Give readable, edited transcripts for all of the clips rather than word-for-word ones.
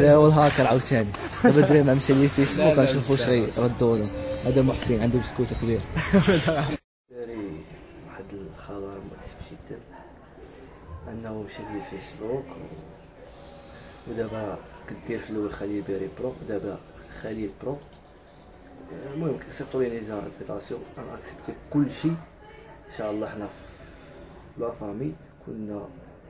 الدراري هو الهاكر عاوتاني. دابا الدراري مع مشى لي الفيسبوك غنشوفو واش غيردوا له. هذا محسن عنده بسكوته كبير. الدراري واحد الخبر مؤسف جدا انه مشى لي الفيسبوك ودابا كدير في الاول خليل بيري برو ودابا خليل برو. المهم صيفطوا لي ديجا انفيتاسيون انا اكسبتي كلشي. ان شاء الله حنا في لا فامي كنا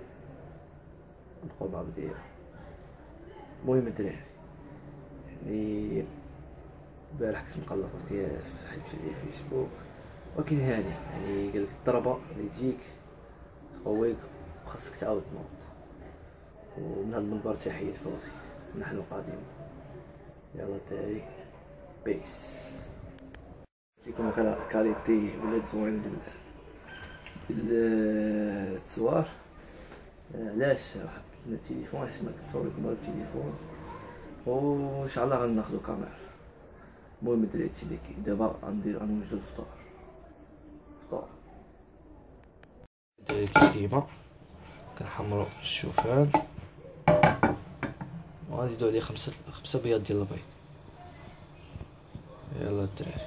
نبقاو مع بدينا. المهم الدراري يعني البارح كنت مقلق مزيان في حيت مشى لي فيسبوك ولكن هاني يعني قالك الضربه اللي تجيك تقويك وخاصك تعاود تنوض. ومن هاد المنبر تحية فوزي نحن قادمون. يلا الدراري بيس. كيكون كاليتي ولاد زوين التصوير. علاش واحد التليفون حيت ما كنصور لكم غير بالتليفون وان شاء الله غناخدو كاميرا. المهم الدراري هادشي اللي كاين دابا غنوجدو الفطور. الدراري كيما كنحمرو الشوفان وغنزيدو عليه خمسة بياض ديال البيض. يلا الدراري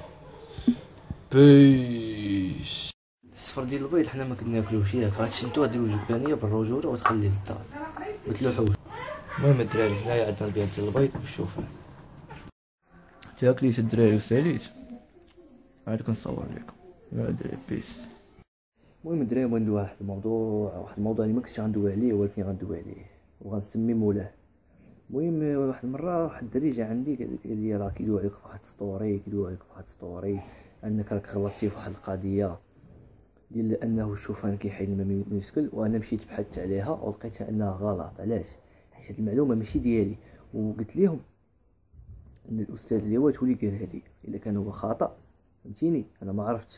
بيس. الصفر ديال البيض حنا ما كناكلوش ياك غتشنتوها ديرو جبانيه بالرجوله وتخليه للدار متلوحوش. المهم الدراري هنايا عندنا البياض ديال البيض والشوفان. تاكليت الدراري وساليت عاد كنصور لكم. يلا الدراري بيس. المهم الدراري بغيت ندوي واحد الموضوع اللي ما كنتش غندوي عليه ولكن غندوي عليه وغنسمي مولاه. المهم واحد المره واحد الدري جا عندي قال لي راه كيدوي عليك في واحد ستوري انك راك غلطتي في واحد القضيه ديال انه الشوفان كيحيد الماء ميسكل. وانا مشيت بحثت عليها ولقيتها انها غلط. علاش؟ حيت هاد المعلومه ماشي ديالي وقلت لهم ان الاستاذ اللي هو تولي قالها لي. الا كان هو خطا فهمتيني انا ما عرفتش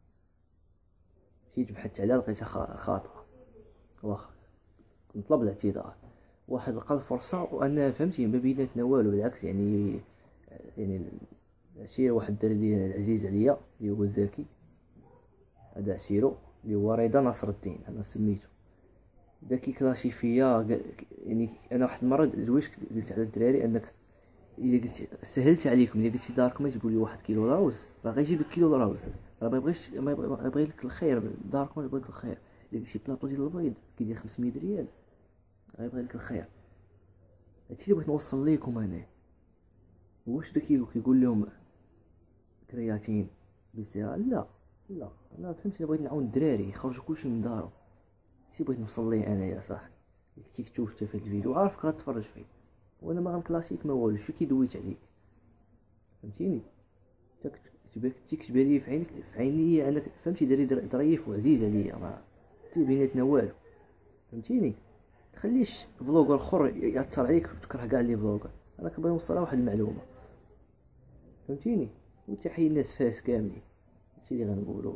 مشيت بحثت عليها لقيتها خاطئه. واخا نطلب الاعتذار واحد لقى الفرصه وانا فهمتي ما بيناتنا والو بالعكس يعني عشيره واحد الدري العزيز عليا اللي هو زكي. هذا عشيرو اللي هو رضا نصر الدين انا سميتو. بدا كيكلاشي فيا يعني انا واحد المره زويش قلت على الدراري انك الا قلت سهلت عليكم الا قلتي داركم تجيبوا لي 1 كيلو راوس راه غيجيب لك كيلو راوس راه ما يبغي لك الخير داركم يبغي لك الخير. الا قلتي بلاطو ديال البيض كيدير 500 ريال غيبغي لك الخير. هادشي اللي بغيت نوصل ليكم انا. واش دا كيقول لهم كرياتين بزاف لا انا فهمتي بغيت نعاون الدراري يخرجوا كلشي من دارو. هادشي بغيت نوصل ليه انايا صاحبي. كنتي كتشوف حتى في الفيديو عارفك غتفرج فيه وانا ما غنكلاسيك ما والو شو كيدويت عليك فهمتيني. تكتب لي في عيني انا فهمتي داري ظريف وعزيز عليا ما بيناتنا والو فهمتيني. تخليش فلوغر اخر ياثر عليك وتكره كاع لي فلوغر. انا كنبغي نوصل واحد المعلومه فهمتيني. وتحيي الناس فاس كاملين. هادشي اللي غنقولو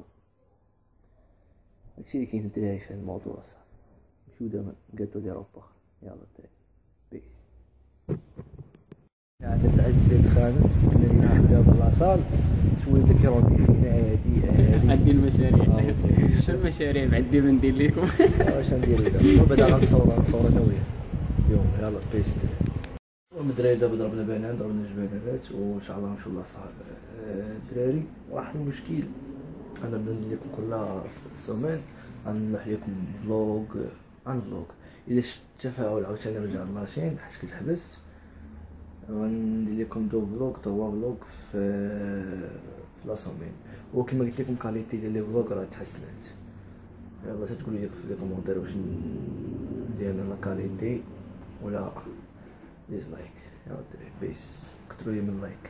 هادشي اللي كاين الدراري في الموضوع صح. نمشيو دابا نقادو لي روب اخر. يلا الدراري بيس. عندنا العزيز الخامس الذي نعمل دابا لاصال شويه بدا كيروندي فينا هادي عندي المشاريع. شنو المشاريع عندي ما ندير لكم. واش نديرو دابا بعدا غنصور انا وياه اليوم. يلا بيس. الدراري دابا ضربنا بنان ضربنا جبانات وان شاء الله نمشيو لاصال. الدراري واحد المشكل انا بندير لكم كل سومان غنلوح لكم فلوغ عن فلوغ. الا شفت تفاعل عاوتاني نرجع للماشين حيت كنت حبست غندير لكم 2 فلوغ 3 فلوغ في لا سومين. وكما قلت لكم كاليتي ديال لي فلوغ راه تحسنت. يلا تقولوا لي في لي كومونتير واش مزيانه لا كاليتي ولا ديسلايك. يلا الدراري بيس كثروا لي من لايك.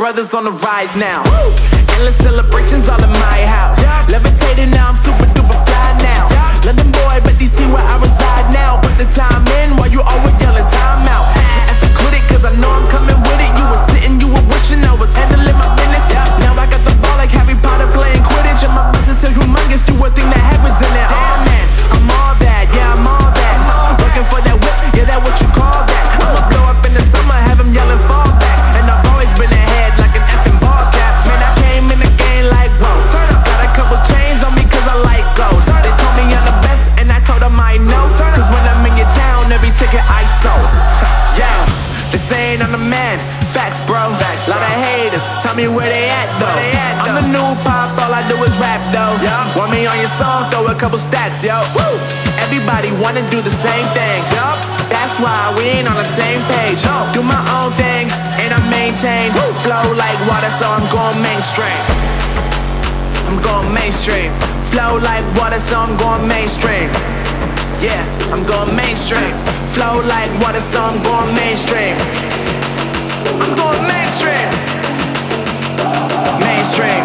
brothers on the rise now. Endless celebrations all in my house. Levitating now, I'm super duper fly now. London boy, but DC where I reside now. Put the time in while you always yelling time out. And quit it, cause I know I'm coming with it. You were sitting, you were wishing I was handling my business. Now I got the ball like Harry Potter playing Quidditch. And my business so humongous, you would think that happens in it. Oh man, I'm all that, yeah, I'm all that. Looking for that whip, yeah, that what you call that. I'ma blow up in the summer, have him yelling fall back. And I've always been ahead like an effing ball cap. Man, I came in the game like, whoa. Got a couple chains on me cause I like gold. They told me I'm the best and I told them I know. Cause when I'm in your town, every ticket I sold. Yeah, they saying I'm the man. Facts, bro. Lot of haters, tell me where they at though. I'm the new pop, all I do is rap though. Want me on your song, throw a couple stacks, yo. Everybody wanna do the same thing. That's why we ain't on the same page. Do my own thing and I maintain. Flow like water, so I'm going mainstream. I'm going mainstream. Flow like water, so I'm going mainstream. Yeah, I'm going mainstream. Flow like water, so I'm going mainstream. I'm going mainstream. Mainstream.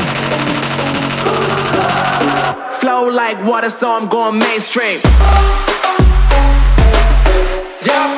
Flow like water, so I'm going mainstream. Yup.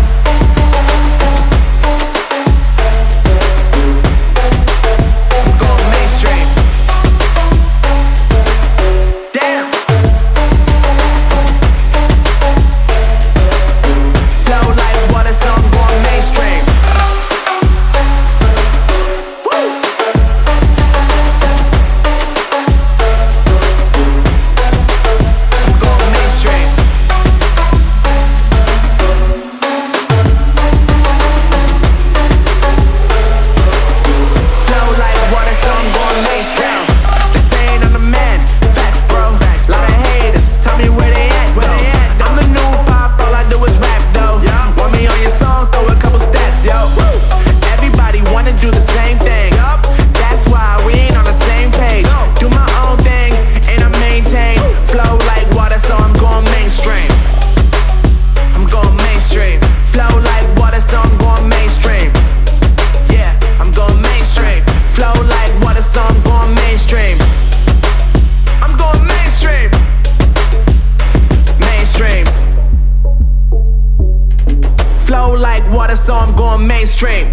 So I'm going mainstream.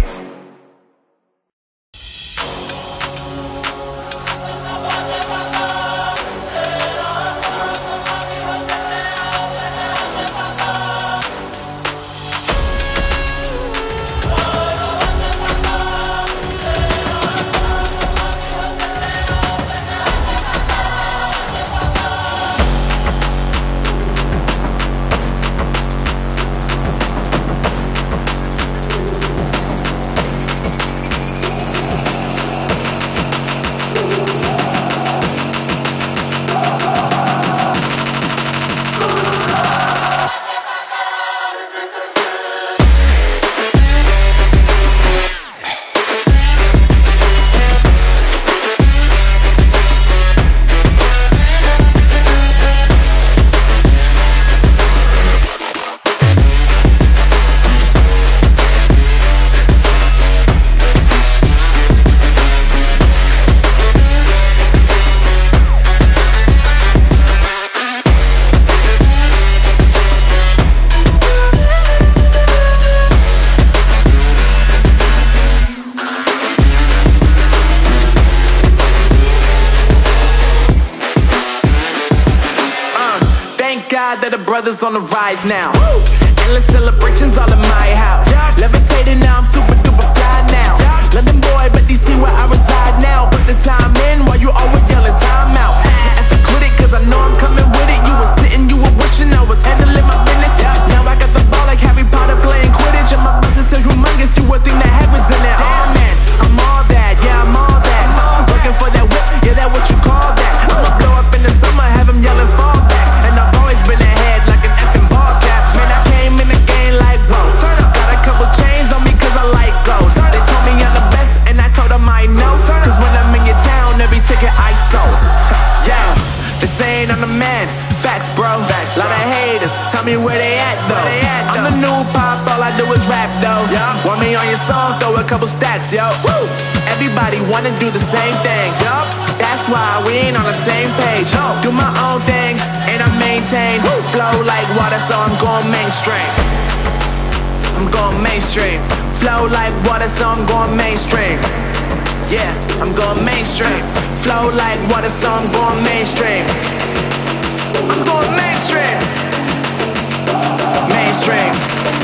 That the brothers on the rise now. Endless celebrations all in my house. Levitating now, I'm super duper fly now. London boy, but DC where I reside now. Put the time in while you always yelling time out. And quit it, cause I know I'm coming with it. You were sitting, you were wishing I was handling my business. Now I got the ball like Harry Potter playing Quidditch. And my business so humongous, you would think that happens in it. Oh man, I'm all that, yeah, I'm all that. Looking for that whip, yeah, that what you call that. I'ma blow up in the summer, have him yelling fall back. And I've always been ahead like an effing ball cap. Man, I came in the game like, whoa. Got a couple chains on me cause I like gold. They told me I'm the best and I told them I know. Cause when I'm in your town, every ticket I sold. Yeah, they saying I'm the man. Facts, bro. Lot of haters, tell me where they at though. I'm the new pop, all I do is rap though. Want me on your song, throw a couple stacks, yo. Everybody wanna do the same thing. Yup, that's why we ain't on the same page. Do my own thing and I maintain. Flow like water, so I'm going mainstream. I'm going mainstream. Flow like water, so I'm going mainstream. Yeah, I'm going mainstream. Flow like water, so I'm going mainstream. I'm going mainstream. Mainstream.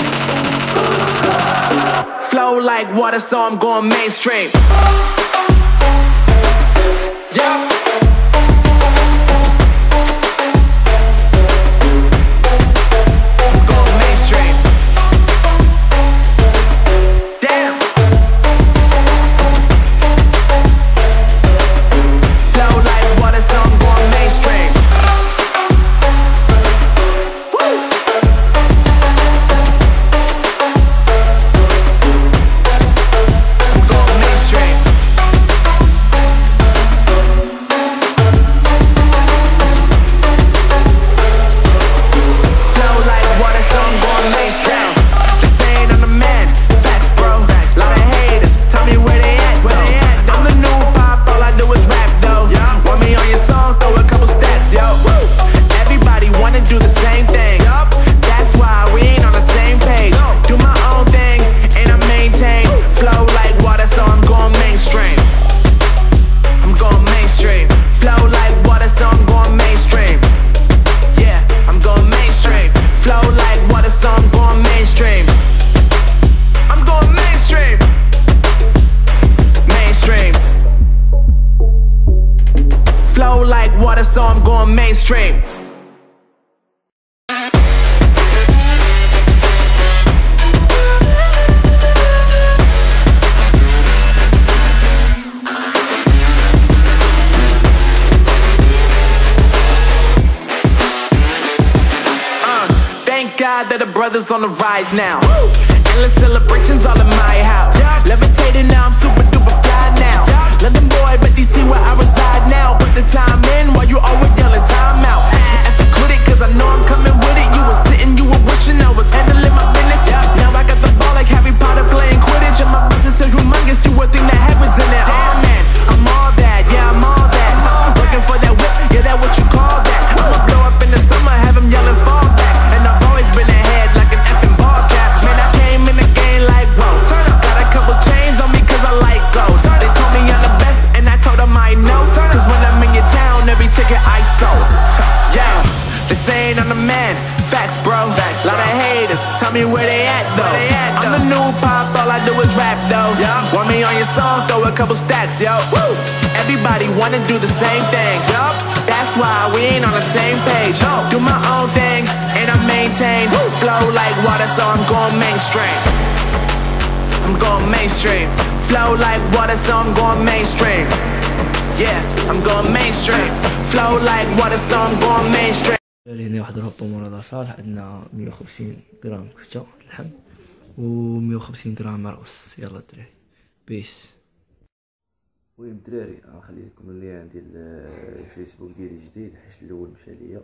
Flow like water, so I'm going mainstream. Yeah. So I'm going mainstream. Thank God that the brothers on the rise now. Endless celebrations all in my house. Levitating now, I'm super duper fly now. London boy, but they see where I reside now. Put the time in while you always yelling time out. If you quit it, cause I know I'm coming with it. You were sitting, you were wishing I was handling my business. Now I got the ball like Harry Potter playing Quidditch. And my business is humongous, you would think that happens in it. Damn man, I'm all that, yeah I'm all that. Working for that whip, yeah that what you call that. I'ma blow up in the summer, have them yelling fall back. And I've always been ahead like an effing ball cap. Man, I came in the game like whoa. Got a couple chains on me cause I like gold. They told me I'm the best and I told them I know. Cause when I'm in your town, every ticket I sold. Yeah, they saying I'm the man. Facts bro, lot of haters, tell me where they at though. I'm the new pop, all I do is rap though. Want me on your song, throw a couple stacks, yo. Everybody wanna do the same thing. That's why we ain't on the same page. Do my own thing and I maintain. Flow like water, so I'm going mainstream. I'm going mainstream. Flow like water, so I'm going mainstream. Yeah, I'm going mainstream. Flow like water, so I'm going mainstream. هنا واحد الهبطة مرة صالح. عندنا 150 غرام كفتة لحم و 150 غرام مرقص. يلا الدراري بيس. المهم الدراري غنخلي لكم اللين ديال الفيسبوك ديالي جديد حيت الاول مشى ليا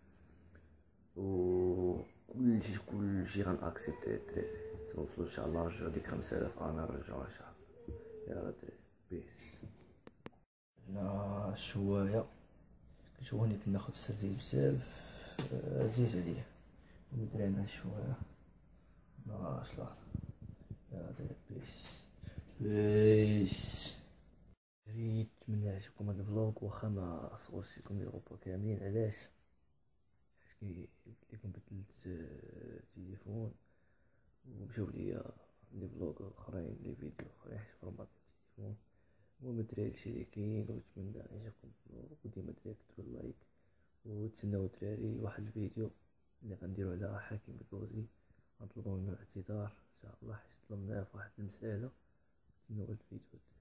و كلشي غنأكسبتي الدراري. توصلوا ان شاء الله نرجعو ديك 5000 انا نرجعو ان شاء الله. يلا الدراري بيس. هنا الشوايه كتشوفوني كناخد السردين بزاف عزيز عليا ومدري انا الشوايه ما شاء الله. يلا الدراري بيس بيس. ريت نتمنى يعجبكم هذا الفلوق واخا ما صورتش لكم لي غوبا كاملين. علاش؟ حيت قلت لكم بدلت التليفون ومشاو ليا لي فلوق اخرين لي فيديو اخرين حيت فورمات التليفون. المهم الدراري هادشي اللي كاين ونتمنى يعجبكم الفلوق وديما الدراري ديروا اللايك وتسناو الدراري واحد الفيديو اللي غنديرو على حكيم الكوزي. غنطلبو منو الاعتذار ان شاء الله حيت ظلمناه في واحد المسألة. تسناو الفيديو.